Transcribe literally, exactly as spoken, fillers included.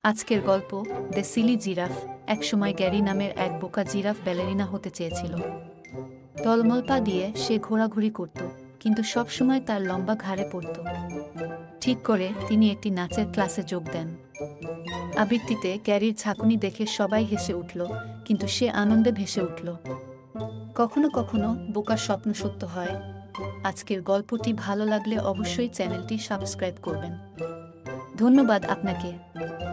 আজকের গল্প the silly giraffe. একসময় গ্যারি নামের এক বোকা জিরাফ ব্যালেরিনা হতে চেয়েছিল। টলমল পা দিয়ে সে ঘোরাঘুরি করত, কিন্তু সবসময় তার লম্বা ঘাড়ে পড়ত। ঠিক করে তিনি একটি নাচের ক্লাসে যোগ দেন। আবৃত্তিতে গ্যারির ঝাঁকুনি দেখে সবাই হেসে উঠল, কিন্তু সে আনন্দে ভেসে উঠল। কখনো কখনো বোকার স্বপ্ন সত্য হয়। আজকের গল্পটি ভালো লাগলে অবশ্যই চ্যানেলটি সাবস্ক্রাইব করবেন। ধন্যবাদ আপনাকে।